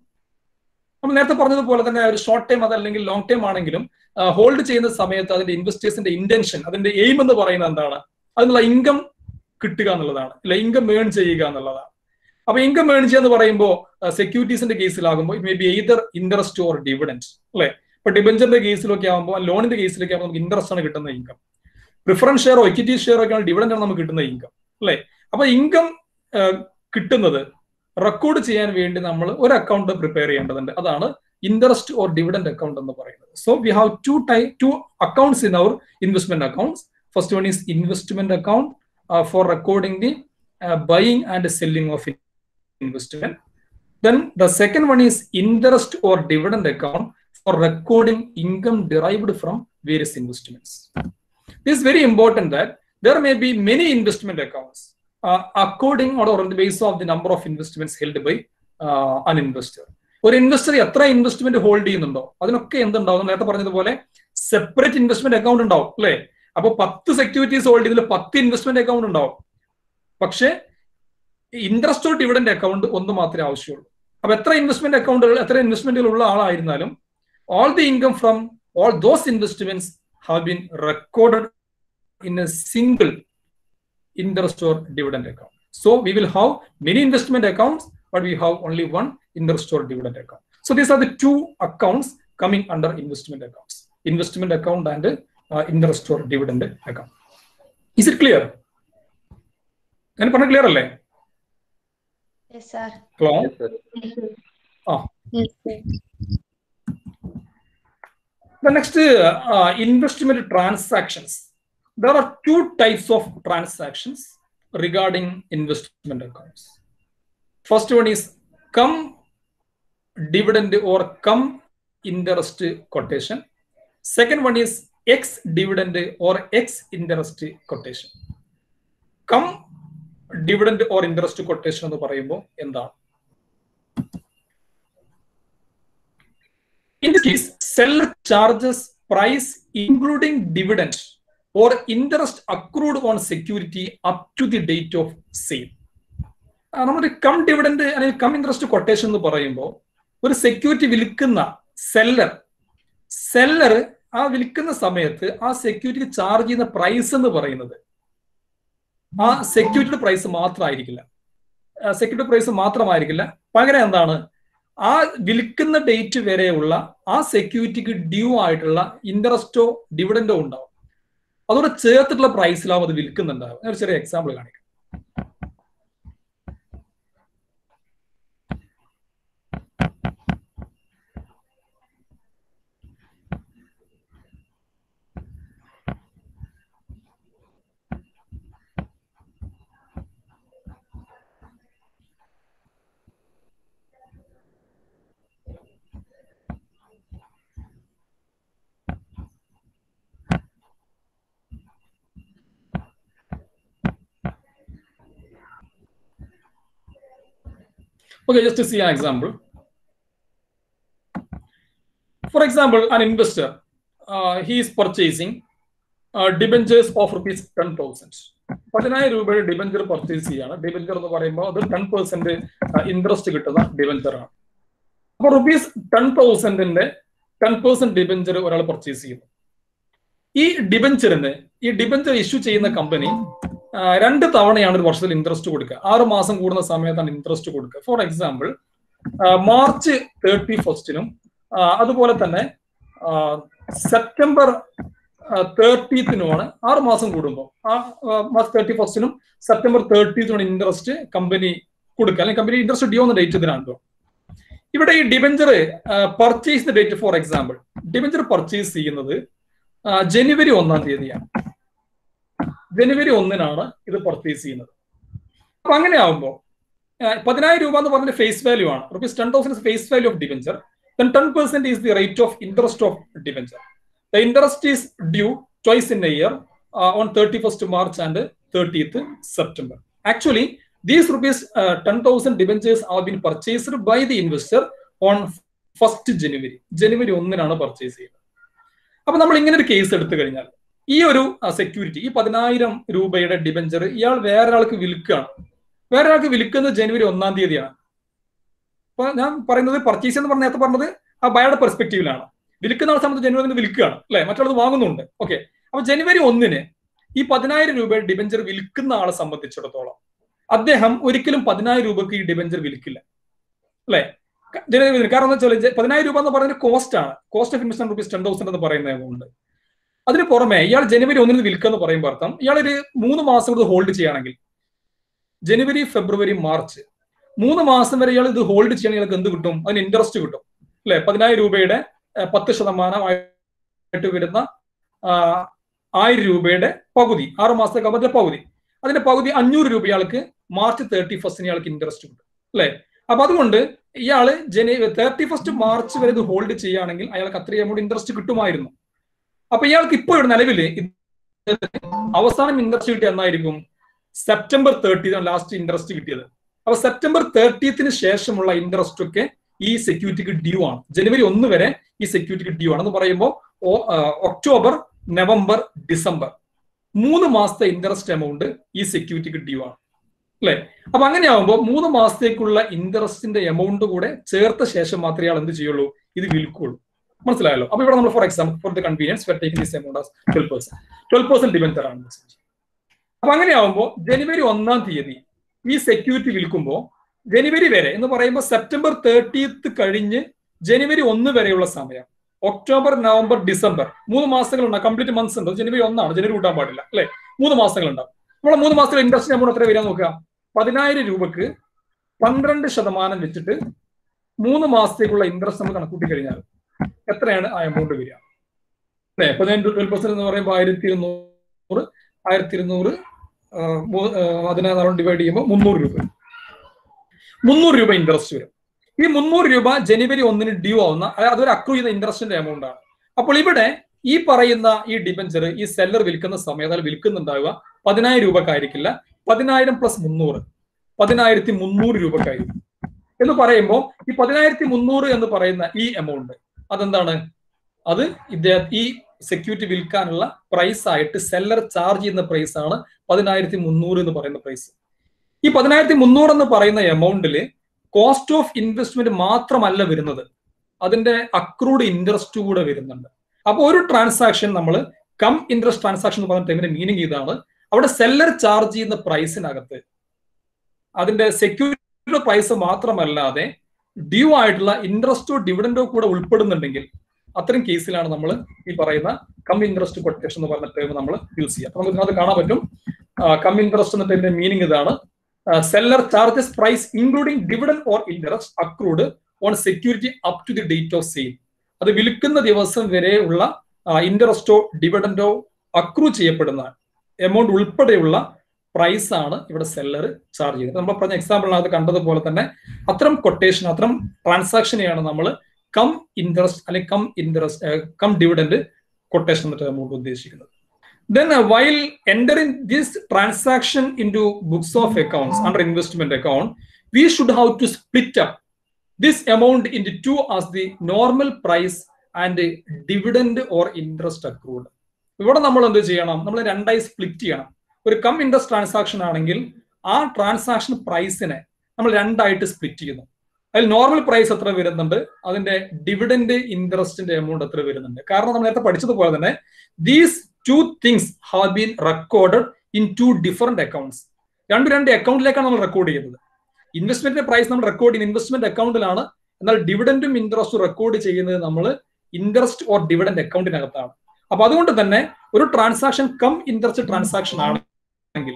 നമ്മൾ നേരത്തെ പറഞ്ഞതുപോലെ തന്നെ ഒരു ഷോർട്ട് ടൈം അതല്ലെങ്കിൽ ലോങ് ടൈം ആണെങ്കിലും ഹോൾഡ് ചെയ്യുന്ന സമയത്ത് അതിന്റെ ഇൻവെസ്റ്റേഴ്സിന്റെ ഇന്റൻഷൻ, അതിന്റെ എയിം എന്ന് പറയുന്നത് എന്താണ്? അതിനുള്ള ഇൻകം കിട്ടുക എന്നുള്ളതാണ് അല്ലെ, ഇൻകം ഏൺ ചെയ്യുക എന്നുള്ളതാണ്. അപ്പൊ ഇൻകം ഏൺ ചെയ്യുക എന്ന് പറയുമ്പോൾ സെക്യൂരിറ്റീസിന്റെ കേസിലാകുമ്പോൾ it may be either interest or dividends അല്ലെ. ഇപ്പൊ ഡിബഞ്ചറിന്റെ കേസിലൊക്കെ ആകുമ്പോൾ, ലോണിന്റെ കേസിലൊക്കെ ആകുമ്പോൾ നമുക്ക് ഇൻട്രസ്റ്റ് ആണ് കിട്ടുന്ന ഇൻകം. പ്രിഫറൻസ് ഷെയറോ ഇക്വിറ്റി ഷെയറോ ഒക്കെയാണ് ഡിവിഡന്റ് ആണ് നമുക്ക് കിട്ടുന്ന ഇൻകം അല്ലെ. അപ്പൊ ഇൻകം കിട്ടുന്നത് റെക്കോർഡ് ചെയ്യാൻ വേണ്ടി നമ്മൾ ഒരു അക്കൗണ്ട് പ്രിപ്പയർ ചെയ്യേണ്ടതുണ്ട്. അതാണ് ഇൻട്രസ്റ്റ് ഓർ ഡിവിഡന്റ് അക്കൗണ്ട് എന്ന് പറയുന്നത്. So we have two accounts in our investment accounts. First one is investment account for recording the buying and selling of investment. Then the second one is interest or dividend account for recording income derived from various investments. This is very important that there may be many investment accounts according or on the basis of the number of investments held by an investor. ഒരു investor എത്ര investment hold ചെയ്യുന്നുണ്ടോ അതിനൊക്കെ എന്തുണ്ടാവും? നേരത്തെ പറഞ്ഞതുപോലെ separate investment account ഉണ്ടാവും അല്ലെ. അപ്പൊ 10 സെക്യൂരിറ്റീസ് ഹോൾഡ് ചെയ്തതിൽ 10 ഇൻവെസ്റ്റ്മെന്റ് അക്കൗണ്ട് ഉണ്ടാവും. പക്ഷേ ഇൻട്രസ്റ്റ് ഓർ ഡിവിഡന്റ് അക്കൗണ്ട് ഒന്ന് മാത്രമേ ആവശ്യമുള്ളൂ. അപ്പൊ എത്ര ഇൻവെസ്റ്റ്മെന്റ് അക്കൗണ്ടുകൾ, എത്ര ഇൻവെസ്റ്റ്മെന്റുകൾ ഉള്ള ആളായിരുന്നാലും all the income from all those investments have been recorded in a single interest or dividend account. So we will have many investment accounts, but we have only one interest or dividend account. So these are the two accounts coming under investment accounts: investment account and interest or dividend account. Is it clear? Can you clear alle? Yes sir. Hello? Yes, sir. Yes sir. The next investment transactions. There are two types of transactions regarding investment accounts. First one is cum dividend or cum interest quotation. Second one is ex dividend or ex interest quotation. Cum dividend or interest quotation എന്ന് പറയുമ്പോൾ എന്താണ്? In this case, seller charges price including dividend or interest accrued on security up to the date of sale. നമ്മൾ cum dividend അല്ലെങ്കിൽ cum interest quotation എന്ന് പറയുമ്പോൾ ഒരു security വിൽക്കുന്ന seller ആ വിൽക്കുന്ന സമയത്ത് ആ സെക്യൂരിറ്റിക്ക് ചാർജ് ചെയ്യുന്ന പ്രൈസ് എന്ന് പറയുന്നത് ആ സെക്യൂരിറ്റിയുടെ പ്രൈസ് മാത്രമായിരിക്കില്ല. സെക്യൂരിറ്റി പ്രൈസ് മാത്രമായിരിക്കില്ല. പകരം എന്താണ്, ആ വിൽക്കുന്ന ഡേറ്റ് വരെയുള്ള ആ സെക്യൂരിറ്റിക്ക് ഡ്യൂ ആയിട്ടുള്ള ഇൻട്രസ്റ്റോ ഡിവിഡൻഡോ ഉണ്ടാവും. അതോടെ ചേർത്തിട്ടുള്ള പ്രൈസിലാവും അത് വിൽക്കുന്നുണ്ടാവും. ഞാൻ ഒരു ചെറിയ എക്സാമ്പിൾ കാണിക്കാം. Okay, just to see an example. For example, an investor, he is purchasing debentures of rupees 10,000. 10,000 രൂപയുടെ ഡിബഞ്ചർ പർച്ചേസ് ചെയ്യാണ്. ഡിബഞ്ചർ എന്ന് പറയുമ്പോൾ അത് 10% ഇൻട്രസ്റ്റ് കിട്ടുന്ന ഡിബഞ്ചർ ആണ്. അപ്പൊ റുപ്പീസ് 10,000ന്റെ 10% ഡിബഞ്ചർ ഒരാൾ പർച്ചേസ് ചെയ്യുന്നു. ഈ ഡിബഞ്ചർ ഇഷ്യൂ ചെയ്യുന്ന കമ്പനി 2 തവണയാണ് ഒരു വർഷത്തിൽ ഇൻട്രസ്റ്റ് കൊടുക്കുക. 6 മാസം കൂടുന്ന സമയത്താണ് ഇൻട്രസ്റ്റ് കൊടുക്കുക. ഫോർ എക്സാമ്പിൾ, മാർച്ച് 31നും അതുപോലെ തന്നെ സെപ്റ്റംബർ 30നുമാണ് 6 മാസം കൂടുമ്പോൾ മാർച്ച് 31നും സെപ്റ്റംബർ 30നുമാണ് ഇൻട്രസ്റ്റ് കമ്പനി കൊടുക്കുക. അല്ലെങ്കിൽ കമ്പനി ഇൻട്രസ്റ്റ് ഡ്യൂ എന്ന ഡേറ്റ് ഇതിനാണല്ലോ. ഇവിടെ ഈ debenture purchase date, for example debenture purchase ചെയ്യുന്നത് ജനുവരി 1-ാം തീയതിയാണ്. ജനുവരി 1-നാണ് ഇത് പർച്ചേസ് ചെയ്യുന്നത്. അപ്പൊ അങ്ങനെ ആവുമ്പോൾ 10,000 രൂപ എന്ന് പറഞ്ഞ ഫേസ് വാല്യൂ ആണ്. Rupees 10,000 face value of debenture. Then 10% is the rate of interest of debenture. The interest is due twice in a year, on 31st March and 30th September. Actually, these rupees 10,000 debentures have been purchased by the investor on 1st January. January 1-നാണ് purchase ചെയ്യുന്നത്. അപ്പൊ നമ്മൾ ഇങ്ങനെ ഒരു case എടുത്തു കഴിഞ്ഞാൽ, ഈ ഒരു സെക്യൂരിറ്റി, ഈ 10,000 രൂപയുടെ ഡിബഞ്ചർ ഇയാൾ വേറൊരാൾക്ക് വിൽക്കുകയാണ്. വേറൊരാൾക്ക് വിൽക്കുന്നത് ജനുവരി 1-ാം തീയതിയാണ്. അപ്പൊ ഞാൻ പറയുന്നത് പർച്ചേസ് എന്ന് നേരത്തെ പറഞ്ഞത് ആ ബയറുടെ പെർസ്പെക്റ്റീവിലാണ്. വിൽക്കുന്ന ആൾ സമയത്ത് ജനുവരി 1 വിൽക്കുകയാണ്, അല്ലെ, മറ്റുള്ളത് വാങ്ങുന്നുണ്ട്. ഓക്കെ, അപ്പൊ ജനുവരി 1-ന് ഈ 10,000 രൂപയുടെ ഡിബഞ്ചർ വിൽക്കുന്ന ആളെ സംബന്ധിച്ചിടത്തോളം അദ്ദേഹം ഒരിക്കലും 10,000 രൂപക്ക് ഈ ഡിബഞ്ചർ വിൽക്കില്ല, അല്ലെ. ജനുവരി, കാരണം എന്താ വെച്ചാൽ 10,000 രൂപ എന്ന് പറയുന്നത് കോസ്റ്റ് ആണ്. കോസ്റ്റ് ഓഫ് ഇൻവെസ്റ്റ്മെന്റ് റുപ്പീസ് 10,000 എന്ന് പറയുന്ന എമൗണ്ട്. അതിന് പുറമെ ഇയാൾ ജനുവരി 1-ന് വിൽക്കുക എന്ന് പറയുമ്പോൾ അർത്ഥം ഇയാൾ ഒരു 3 മാസം കൂടി ഹോൾഡ് ചെയ്യുകയാണെങ്കിൽ, ജനുവരി, ഫെബ്രുവരി, മാർച്ച് 3 മാസം വരെ ഇയാൾ ഇത് ഹോൾഡ് ചെയ്യണമെങ്കിൽ ഇയാൾക്ക് എന്ത് കിട്ടും? അതിന് ഇൻട്രസ്റ്റ് കിട്ടും, അല്ലെ. 10,000 രൂപയുടെ 10% വരുന്ന 1000 രൂപയുടെ പകുതി, 6 മാസത്തേക്ക് അതിന്റെ പകുതി, അതിന്റെ പകുതി 500 രൂപ ഇയാൾക്ക് മാർച്ച് 31ന് ഇയാൾക്ക് ഇൻട്രസ്റ്റ് കിട്ടും, അല്ലെ. അപ്പൊ അതുകൊണ്ട് ഇയാള് 31st മാർച്ച് വരെ ഇത് ഹോൾഡ് ചെയ്യുകയാണെങ്കിൽ അയാൾക്ക് അത്രയും എമൗണ്ട് ഇൻട്രസ്റ്റ് കിട്ടുമായിരുന്നു. അപ്പൊ ഇയാൾക്ക് ഇപ്പോൾ ഇവിടെ നിലവിൽ അവസാനം ഇൻട്രസ്റ്റ് കിട്ടിയ എന്നായിരിക്കും? സെപ്റ്റംബർ 30 ലാസ്റ്റ് ഇൻട്രസ്റ്റ് കിട്ടിയത്. അപ്പൊ സെപ്റ്റംബർ 30ന് ശേഷമുള്ള ഇൻട്രസ്റ്റ് ഒക്കെ ഈ സെക്യൂരിറ്റിക്ക് ഡ്യൂ ആണ്. ജനുവരി 1 വരെ ഈ സെക്യൂരിറ്റിക്ക് ഡ്യൂ ആണെന്ന് പറയുമ്പോൾ ഒക്ടോബർ, നവംബർ, ഡിസംബർ 3 മാസത്തെ ഇൻട്രസ്റ്റ് എമൗണ്ട് ഈ സെക്യൂരിറ്റിക്ക് ഡ്യൂ ആണ്, അല്ലെ. അപ്പൊ അങ്ങനെ ആവുമ്പോൾ 3 മാസത്തേക്കുള്ള ഇൻട്രസ്റ്റിന്റെ എമൗണ്ട് കൂടെ ചേർത്ത ശേഷം മാത്രമേ ഇയാൾ എന്ത് ചെയ്യുള്ളൂ? ഇത് വിൽക്കുള്ളൂ. മനസ്സിലായല്ലോ? അപ്പൊ ഇവിടെ നമ്മൾ for example, for the convenience, we are taking this amount as 12% debenture ആണ്. അപ്പൊ അങ്ങനെ ആവുമ്പോൾ ജനുവരി 1-ാം തീയതി ഈ സെക്യൂരിറ്റി വിൽക്കുമ്പോൾ ജനുവരി വരെ എന്ന് പറയുമ്പോൾ സെപ്റ്റംബർ 30th കഴിഞ്ഞ് ജനുവരി 1 വരെയുള്ള സമയം, ഒക്ടോബർ, നവംബർ, ഡിസംബർ 3 മാസങ്ങളുണ്ടാവും. കംപ്ലീറ്റ് മന്ത്സ് ഉണ്ട്. ജനുവരി 1-ആണ്, ജനുവരി കൂട്ടാൻ പാടില്ല, അല്ലെ. 3 മാസങ്ങളുണ്ടാവും. നമ്മൾ 3 മാസത്തിലെ ഇൻട്രസ്റ്റ് എമൗണ്ട് എത്ര വരാൻ നോക്കുക? 10,000 രൂപക്ക് 12% വെച്ചിട്ട് 3 മാസത്തേക്കുള്ള ഇൻട്രസ്റ്റ് നമ്മൾ കണക്കൂട്ടി കഴിഞ്ഞാൽ എത്രയാണ് ആ എമൗണ്ട് വരിക? അല്ലെ. 12% എന്ന് പറയുമ്പോൾ 1,200 14 ഡിവൈഡ് ചെയ്യുമ്പോൾ 300 രൂപ. 300 രൂപ ഇൻട്രസ്റ്റ് വരും. ഈ 300 രൂപ ജനുവരി 1-ന് ഡ്യൂ ആവുന്ന, അതൊരു അക്രൂ ചെയ്യുന്ന ഇൻട്രസ്റ്റിന്റെ എമൗണ്ട് ആണ്. അപ്പോൾ ഇവിടെ ഈ പറയുന്ന ഈ ഡിബഞ്ചർ ഈ സെല്ലർ വിൽക്കുന്ന സമയത്ത് അത് വിൽക്കുന്നുണ്ടാവുക 10,000 രൂപക്കായിരിക്കില്ല, 10,000 + 300, 10,300 രൂപക്കായിരിക്കും. എന്ന് പറയുമ്പോൾ ഈ 10,300 എന്ന് പറയുന്ന ഈ എമൗണ്ട് അതെന്താണ്? അത് ഈ സെക്യൂരിറ്റി വിൽക്കാനുള്ള പ്രൈസ് ആയിട്ട് സെല്ലർ ചാർജ് ചെയ്യുന്ന പ്രൈസ് ആണ് 10,300 എന്ന് പറയുന്ന പ്രൈസ്. ഈ 10,300 എന്ന് പറയുന്ന എമൗണ്ടിൽ കോസ്റ്റ് ഓഫ് ഇൻവെസ്റ്റ്മെന്റ് മാത്രമല്ല വരുന്നത്, അതിന്റെ അക്രൂഡ് ഇൻട്രസ്റ്റ് കൂടെ വരുന്നുണ്ട്. അപ്പോൾ ഒരു ട്രാൻസാക്ഷൻ നമ്മൾ കം ഇൻട്രസ്റ്റ് ട്രാൻസാക്ഷൻ എന്ന് പറയുന്ന ടൈമിന്റെ മീനിങ് ഇതാണ്. അവിടെ സെല്ലർ ചാർജ് ചെയ്യുന്ന പ്രൈസിനകത്ത് അതിന്റെ സെക്യൂരിറ്റി പ്രൈസ് മാത്രമല്ലാതെ ഡ്യൂ ആയിട്ടുള്ള ഇൻട്രസ്റ്റോ ഡിവിഡൻഡോ കൂടെ ഉൾപ്പെടുന്നുണ്ടെങ്കിൽ അത്തരം കേസിലാണ് നമ്മൾ ഈ പറയുന്ന കം ഇൻട്രസ്റ്റ് കൊട്ടേഷൻ എന്ന് പറഞ്ഞ ടേം നമ്മൾ യൂസ് ചെയ്യുക. നമുക്ക് ഇതിനകത്ത് കാണാൻ പറ്റും കം ഇൻട്രസ്റ്റ് എന്നതിന്റെ മീനിങ് ഇതാണ്. Seller charges price including dividend or interest accrued on security up to the date of sale. അത് വിൽക്കുന്ന ദിവസം വരെയുള്ള ഇൻട്രസ്റ്റോ ഡിവിഡൻഡോ അക്രൂ ചെയ്യപ്പെടുന്ന എമൗണ്ട് ഉൾപ്പെടെയുള്ള പ്രൈസ് ആണ് ഇവിടെ സെല്ലർ ചാർജ് ചെയ്യുന്നത്. നമ്മൾ പറഞ്ഞ എക്സാമ്പിളിനകത്ത് കണ്ടതുപോലെ തന്നെ അത്തരം കൊട്ടേഷൻ, അത്തരം ട്രാൻസാക്ഷനെയാണ് നമ്മൾ കം ഇൻട്രസ്റ്റ് അല്ലെങ്കിൽ കം ഡിവിഡൻഡ് കൊട്ടേഷൻ എന്നിട്ട് നമ്മൾ ഉദ്ദേശിക്കുന്നത്. Then while entering this transaction into books of accounts under investment account, we should have to split up this amount into two as the normal price and dividend or interest accrued. ഇവിടെ നമ്മൾ എന്ത് ചെയ്യണം? നമ്മൾ രണ്ടായി split ചെയ്യണം. ഒരു come interest transaction ആണെങ്കിൽ ആ ട്രാൻസാക്ഷൻ പ്രൈസിനെ നമ്മൾ രണ്ടായിട്ട് സ്പ്ലിറ്റ് ചെയ്യുന്നു. അതിൽ നോർമൽ പ്രൈസ് എത്ര വരുന്നുണ്ട്, അതിന്റെ ഡിവിഡൻഡ് ഇൻട്രസ്റ്റിന്റെ എമൗണ്ട് എത്ര വരുന്നുണ്ട്. കാരണം നമ്മൾ നേരത്തെ പഠിച്ചതുപോലെ തന്നെ these two things have been recorded in two different accounts. രണ്ട് അക്കൗണ്ടിലേക്കാണ് നമ്മൾ റെക്കോർഡ് ചെയ്യുന്നത്. ഇൻവെസ്റ്റ്മെന്റിന്റെ പ്രൈസ് നമ്മൾ റെക്കോർഡ് ചെയ്യുന്നത് ഇൻവെസ്റ്റ്മെന്റ് അക്കൗണ്ടിലാണ്. എന്നാൽ ഡിവിഡൻഡും ഇൻട്രസ്റ്റും റെക്കോർഡ് ചെയ്യുന്നത് നമ്മൾ ഇൻട്രസ്റ്റ് ഓർ ഡിവിഡൻഡ് അക്കൗണ്ടിനകത്താണ്. അപ്പൊ അതുകൊണ്ട് തന്നെ ഒരു ട്രാൻസാക്ഷൻ കം ഇൻട്രസ്റ്റ് ട്രാൻസാക്ഷൻ ആണെങ്കിൽ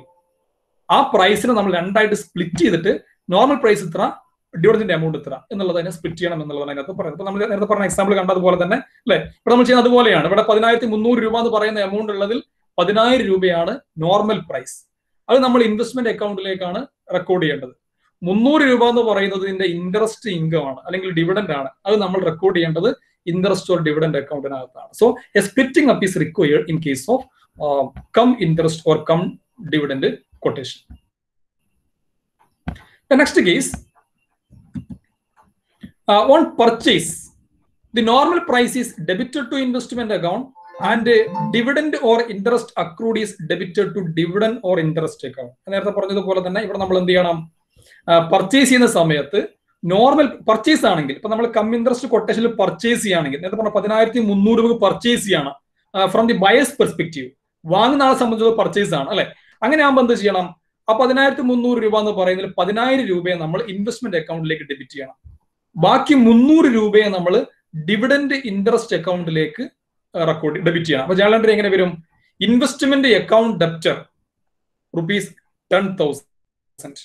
ആ പ്രൈസിനെ നമ്മൾ രണ്ടായിട്ട് സ്പ്ലിറ്റ് ചെയ്തിട്ട് നോർമൽ പ്രൈസ് ഇത്ര, ഡിവിഡൻഡിന്റെ എമൗണ്ട് ഇത്ര എന്നുള്ളത് അതിനെ സ്പ്ലിറ്റ് ചെയ്യണം എന്നുള്ളതാണ് അതിനകത്ത് പറയുന്നത്. നമ്മൾ നേരത്തെ പറഞ്ഞ എക്സാമ്പിൾ കണ്ടതുപോലെ തന്നെ അല്ലെ, ഇവിടെ നമ്മൾ ചെയ്യുന്നത് അതുപോലെയാണ്. ഇവിടെ 10,300 രൂപ എന്ന് പറയുന്ന എമൗണ്ട് ഉള്ളതിൽ 10,000 രൂപയാണ് നോർമൽ പ്രൈസ്. അത് നമ്മൾ ഇൻവെസ്റ്റ്മെന്റ് അക്കൗണ്ടിലേക്കാണ് റെക്കോർഡ് ചെയ്യേണ്ടത്. 300 രൂപ എന്ന് പറയുന്നതിന്റെ ഇൻട്രസ്റ്റ് ഇൻകം ആണ് അല്ലെങ്കിൽ ഡിവിഡൻഡ് ആണ്. അത് നമ്മൾ റെക്കോർഡ് ചെയ്യേണ്ടത് ഇൻട്രസ്റ്റ് ഓർ ഡിവിഡൻഡ് അക്കൗണ്ടിനകത്താണ്. So a splitting up is required in case of cum interest or cum dividend quotation. The next case, on purchase, the normal price is debited to investment account and dividend or interest accrued is debited to dividend or interest account. നേരത്തെ പറഞ്ഞതുപോലെ തന്നെ ഇവിടെ നമ്മൾ എന്ത് ചെയ്യണം? Purchase ചെയ്യുന്ന സമയത്ത് normal purchase ആണെങ്കിൽ, ഇപ്പൊ നമ്മൾ കം ഇൻട്രസ്റ്റ് കൊട്ടേഷനിൽ പർച്ചേസ് ചെയ്യുകയാണെങ്കിൽ, നേരത്തെ പറഞ്ഞ 10,300 രൂപ പർച്ചേസ് ചെയ്യണം ഫ്രം ദി ബയേഴ്സ് പെർസ്പെക്റ്റീവ്, വാങ്ങുന്ന ആളെ സംബന്ധിച്ചത് പർച്ചേസ് ആണ് അല്ലെ. അങ്ങനെ ആകുമ്പോൾ എന്ത് ചെയ്യണം? ആ 10,300 രൂപ എന്ന് പറയുന്നതിൽ 10,000 രൂപയെ നമ്മൾ ഇൻവെസ്റ്റ്മെന്റ് അക്കൗണ്ടിലേക്ക് ഡെബിറ്റ് ചെയ്യണം. ബാക്കി 300 രൂപയെ നമ്മൾ ഡിവിഡൻഡ് ഇൻട്രസ്റ്റ് അക്കൗണ്ടിലേക്ക് റെക്കോർഡ് ഡെബിറ്റ് ചെയ്യണം. അപ്പൊ ജേണൽ എൻട്രി എങ്ങനെ വരും? Investment account debtor ₹10,000,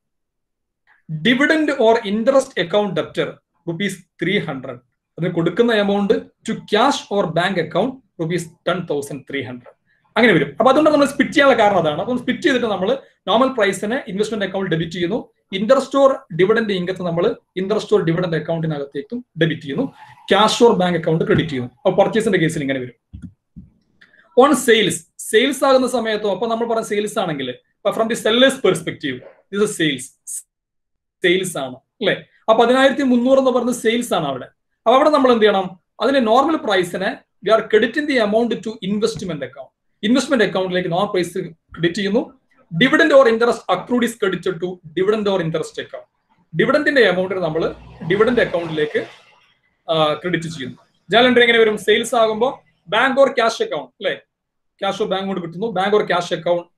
dividend or interest account debtor ₹300. അതിന് കൊടുക്കുന്ന amount to cash or bank account ₹10,300. അങ്ങനെ വരും. അപ്പൊ അതുകൊണ്ട് നമ്മൾ സ്പ്ലിറ്റ് ചെയ്യാനുള്ള കാരണം അതാണ്. അപ്പം സ്പ്ലിറ്റ് ചെയ്തിട്ട് നമ്മൾ നോർമൽ പ്രൈസിനെ ഇൻവെസ്റ്റ്മെന്റ് അക്കൗണ്ട് ഡെബിറ്റ് ചെയ്യുന്നു, ഇൻട്രസ്റ്റ് ഓർ ഡിവിഡൻഡ് ഇൻകത്ത് നമ്മൾ ഇൻട്രസ്റ്റ് ഓർ ഡിവിഡൻഡ് അക്കൗണ്ടിനകത്തേക്കും ഡെബിറ്റ് ചെയ്യുന്നു, cash or bank account credit ചെയ്യുന്നു. അപ്പൊ പർച്ചേസിന്റെ കേസിൽ ഇങ്ങനെ വരും. ഓൺ സെയിൽസ് ആകുന്ന സമയത്തും അപ്പൊ നമ്മൾ പറഞ്ഞ സെയിൽസ് ആണെങ്കിൽ from the seller's perspective this sales ആണ് അല്ലെ. ആ 10,300 എന്ന് പറയുന്നത് സെയിൽസ് ആണ് അവിടെ. അപ്പൊ അവിടെ നമ്മൾ എന്ത് ചെയ്യണം? അതിന്റെ നോർമൽ പ്രൈസിനെ we are crediting the amount to investment account. Investment അക്കൗണ്ടിലേക്ക് നോർമൽ പ്രൈസ് ക്രെഡിറ്റ് ചെയ്യുന്നു. Dividend or interest accrued is credited to dividend or interest account. ഡിവിഡൻഡിന്റെ എമൗണ്ടിന് നമ്മൾ ഡിവിഡൻഡ് അക്കൗണ്ടിലേക്ക് ക്രെഡിറ്റ് ചെയ്യുന്നു. ജേണൽ എൻട്രി എങ്ങനെ വരും? സെയിൽസ് ആകുമ്പോൾ ബാങ്ക് ഓർ ക്യാഷ് അക്കൗണ്ട് അല്ലെ, ക്യാഷ് ഓർ ബാങ്ക് കൊണ്ട് കിട്ടുന്നു. Bank or cash account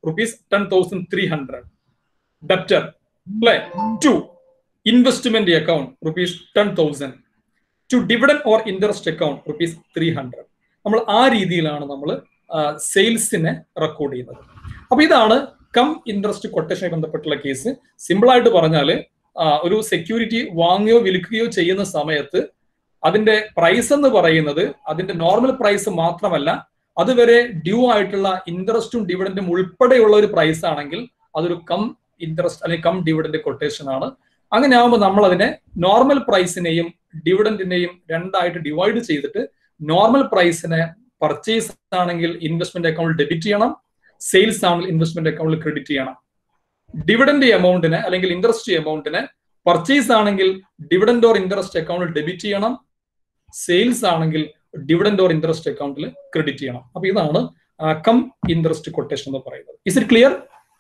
₹10,300. Debtor അല്ലെ to investment account ₹10,000. To dividend or interest account ₹300. നമ്മൾ ആ രീതിയിലാണ് നമ്മൾ സെയിൽസിനെ റെക്കോർഡ് ചെയ്യുന്നത്. അപ്പൊ ഇതാണ് കം ഇൻട്രസ്റ്റ് കൊട്ടേഷനുമായി ബന്ധപ്പെട്ടുള്ള കേസ്. സിമ്പിൾ ആയിട്ട് പറഞ്ഞാൽ ഒരു സെക്യൂരിറ്റി വാങ്ങുകയോ വിൽക്കുകയോ ചെയ്യുന്ന സമയത്ത് അതിന്റെ പ്രൈസ് എന്ന് പറയുന്നത് അതിന്റെ നോർമൽ പ്രൈസ് മാത്രമല്ല, അതുവരെ ഡ്യൂ ആയിട്ടുള്ള ഇൻട്രസ്റ്റും ഡിവിഡൻഡും ഉൾപ്പെടെയുള്ള ഒരു പ്രൈസ് ആണെങ്കിൽ അതൊരു കം ഇൻട്രസ്റ്റ് അല്ലെങ്കിൽ കം ഡിവിഡൻഡ് കൊട്ടേഷൻ ആണ്. അങ്ങനെ ആകുമ്പോൾ നമ്മൾ അതിനെ നോർമൽ പ്രൈസിനെയും ഡിവിഡൻഡിനെയും രണ്ടായിട്ട് ഡിവൈഡ് ചെയ്തിട്ട് നോർമൽ പ്രൈസിനെ പർച്ചേസ് ആണെങ്കിൽ ഇൻവെസ്റ്റ്മെന്റ് അക്കൗണ്ടിൽ ഡെബിറ്റ് ചെയ്യണം, സെയിൽസ് ആണെങ്കിൽ ഇൻവെസ്റ്റ്മെന്റ് അക്കൗണ്ടിൽ ക്രെഡിറ്റ് ചെയ്യണം. ഡിവിഡൻഡ് എമൗണ്ടിന് അല്ലെങ്കിൽ ഇൻട്രസ്റ്റ് എമൗണ്ടിന് പർച്ചേസ് ആണെങ്കിൽ ഡിവിഡൻഡ് ഓർ ഇൻട്രസ്റ്റ് അക്കൗണ്ടിൽ ഡെബിറ്റ് ചെയ്യണം, സെയിൽസ് ആണെങ്കിൽ ഡിവിഡൻഡ് ഓർ ഇൻട്രസ്റ്റ് അക്കൗണ്ടിൽ ക്രെഡിറ്റ് ചെയ്യണം. അപ്പൊ ഇതാണ് കം ഇൻട്രസ്റ്റ് കൊട്ടേഷൻ എന്ന് പറയുന്നത്. Is it clear?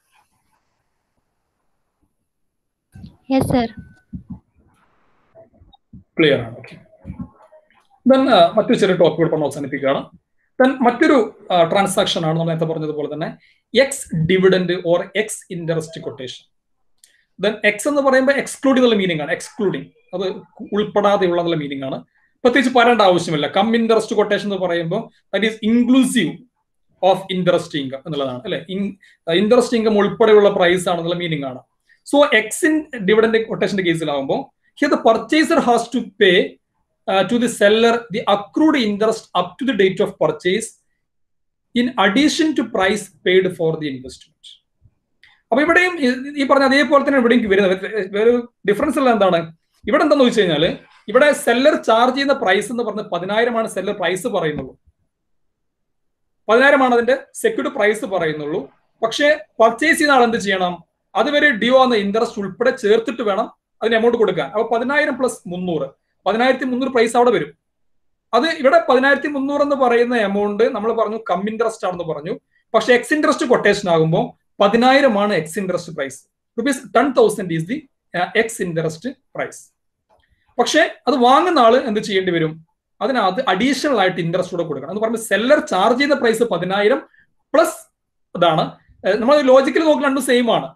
Yes sir. Clear ആണ്. ഓക്കെ. ദെൻ മറ്റൊരു ചെറിയ ടോപ്പിക് ഇവിടെ അവസാനിപ്പിക്കുകയാണ്. മറ്റൊരു ട്രാൻസാക്ഷൻ ആണ് നമ്മൾ നേരത്തെ പറഞ്ഞതുപോലെ തന്നെ ex dividend or ex interest quotation. Then ex എന്ന് പറയുമ്പോൾ എക്സ്ക്ലൂഡിംഗ് എന്നുള്ള മീനിങ് ആണ്. എക്സ്ക്ലൂഡിംഗ് അത് ഉൾപ്പെടാതെയുള്ള എന്നുള്ള മീനിങ് ആണ്. പ്രത്യേകിച്ച് പറയേണ്ട ആവശ്യമില്ല. കം ഇൻട്രസ്റ്റ് കൊട്ടേഷൻ എന്ന് പറയുമ്പോൾ that is inclusive of interest income എന്നുള്ളതാണ് അല്ലെ. ഇൻട്രസ്റ്റ് ഇൻകം ഉൾപ്പെടെയുള്ള പ്രൈസ് ആണെന്നുള്ള മീനിങ് ആണ്. സോ എക്സ് ഇൻ ഡിവിഡൻഡ് കൊട്ടേഷന്റെ കേസിലാവുമ്പോൾ here the purchaser has to pay to the seller the accrued interest up to the date of purchase in addition to price paid for the investment. അപ്പൊ ഇവിടെയും ഈ പറഞ്ഞ അതേപോലെ തന്നെ ഇവിടെയും വരുന്നത് വേറെ ഡിഫറൻസ് ഉള്ള എന്താണ് ഇവിടെ എന്താന്ന് വെച്ച് കഴിഞ്ഞാല് ഇവിടെ സെല്ലർ ചാർജ് ചെയ്യുന്ന പ്രൈസ് എന്ന് പറഞ്ഞത് 10,000 സെല്ലർ പ്രൈസ് പറയുന്നുള്ളൂ. 10,000 അതിന്റെ സെക്യൂർഡ് പ്രൈസ് പറയുന്നുള്ളൂ. പക്ഷേ പർച്ചേസ് ചെയ്യുന്ന ആൾ എന്ത് ചെയ്യണം? അതുവരെ ഡ്യൂ ആവുന്ന ഇൻട്രസ്റ്റ് ഉൾപ്പെടെ ചേർത്തിട്ട് വേണം അതിന് എമൗണ്ട് കൊടുക്കാൻ. അപ്പൊ 10,000 പ്ലസ് 300 1,300 പ്രൈസ് അവിടെ വരും. അത് ഇവിടെ 1,300 എന്ന് പറയുന്ന എമൗണ്ട് നമ്മൾ പറഞ്ഞു കം ഇൻട്രസ്റ്റ് ആണെന്ന് പറഞ്ഞു. പക്ഷെ എക്സ് ഇൻട്രസ്റ്റ് കൊട്ടേഷൻ ആകുമ്പോൾ 10,000 ആണ് ex interest price. ₹10,000 is the ex interest price. പക്ഷെ അത് വാങ്ങുന്ന ആള് എന്ത് ചെയ്യേണ്ടി വരും? അതിനകത്ത് അഡീഷണൽ ആയിട്ട് ഇൻട്രസ്റ്റ് കൂടെ കൊടുക്കണം എന്ന് പറയുമ്പോൾ സെല്ലർ ചാർജ് ചെയ്യുന്ന പ്രൈസ് 10,000 പ്ലസ് ഇതാണ്. നമ്മൾ ലോജിക്കൽ നോക്കി രണ്ടും സെയിം ആണ്.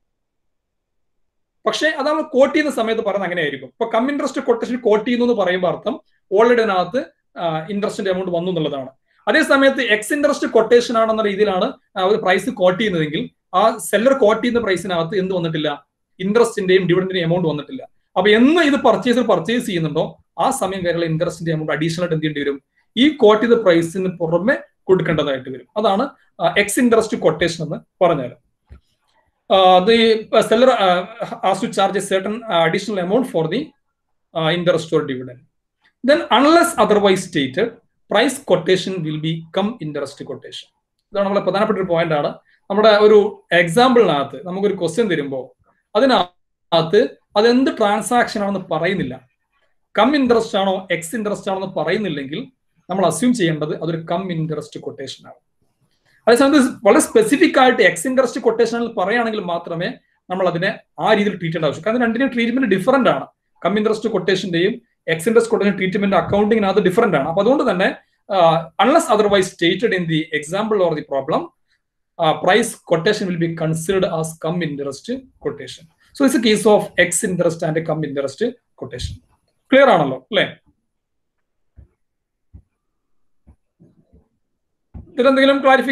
പക്ഷെ അത് നമ്മൾ കോട്ട് ചെയ്യുന്ന സമയത്ത് പറയുന്നത് അങ്ങനെയായിരിക്കും. ഇപ്പൊ കം ഇൻട്രസ്റ്റ് കൊട്ടേഷൻ കോട്ട് ചെയ്യുന്നു എന്ന് പറയുമ്പോൾ അർത്ഥം ഓൾറെഡി അതിനകത്ത് ഇൻട്രസ്റ്റിന്റെ എമൗണ്ട് വന്നു എന്നുള്ളതാണ്. അതേ സമയത്ത് എക്സ് ഇൻട്രസ്റ്റ് കൊട്ടേഷൻ ആണെന്ന രീതിയിലാണ് ഒരു പ്രൈസ് കോട്ട് ചെയ്യുന്നതെങ്കിൽ ആ സെല്ലർ കോട്ട് ചെയ്യുന്ന പ്രൈസിനകത്ത് എന്ത് വന്നിട്ടില്ല? ഇൻട്രസ്റ്റിന്റെയും ഡിവിഡന്റിന്റെയും എമൗണ്ട് വന്നിട്ടില്ല. അപ്പൊ എന്ന് ഇത് പർച്ചേസ് ചെയ്യുന്നുണ്ടോ ആ സമയം വരെയുള്ള ഇൻട്രസ്റ്റിന്റെ എമൗണ്ട് അഡീഷണൽ ആയിട്ട് എന്ത് ചെയ്യേണ്ടി വരും? ഈ കോട്ട് ചെയ്ത പ്രൈസിന് പുറമെ കൊടുക്കേണ്ടതായിട്ട് വരും. അതാണ് എക്സ് ഇൻട്രസ്റ്റ് കൊട്ടേഷൻ എന്ന് പറഞ്ഞാൽ. The seller has to charge a certain additional amount for the interest or dividend. Then, unless otherwise stated, price quotation will become interest quotation. ഇതാണ് നമ്മുടെ പ്രധാനപ്പെട്ട ഒരു പോയിന്റ് ആണ്. നമ്മുടെ ഒരു എക്സാമ്പിളിനകത്ത് നമുക്കൊരു ക്വസ്റ്റ്യൻ തരുമ്പോൾ അതിനകത്ത് അതെന്ത് ട്രാൻസാക്ഷൻ ആണെന്ന് പറയുന്നില്ല, കം ഇൻട്രസ്റ്റ് ആണോ എക്സ് ഇൻട്രസ്റ്റ് ആണോ എന്ന് പറയുന്നില്ലെങ്കിൽ നമ്മൾ അസ്യൂം ചെയ്യേണ്ടത് അതൊരു കം ഇൻട്രസ്റ്റ് കൊട്ടേഷൻ ആണ്. അതേസമയത്ത് വളരെ സ്പെസിഫിക് ആയിട്ട് എക്സ് ഇൻട്രസ്റ്റ് കൊട്ടേഷനിൽ പറയുകയാണെങ്കിൽ മാത്രമേ നമ്മൾ അതിനെ ആ രീതിയിൽ ട്രീറ്റ് ചെയ്യേണ്ട ആവശ്യം. കാരണം രണ്ടിനും ട്രീറ്റ്മെന്റ് ഡിഫറന്റ് ആണ്. കം ഇൻട്രസ്റ്റ് കൊട്ടേഷന്റെയും എക്സ് ഇൻട്രസ്റ്റ് കൊട്ടേഷൻ ട്രീറ്റ്മെന്റ് അക്കൗണ്ടിങ്ങിനകത്ത് ഡിഫറന്റ് ആണ്. അപ്പൊ അതുകൊണ്ട് തന്നെ unless otherwise stated in the example or the problem, price quotation will be considered as cum interest quotation. So it's a case of X interest and a cum interest quotation. Clear ആണല്ലോ അല്ലേ? ഇതിലെന്തെങ്കിലും clarification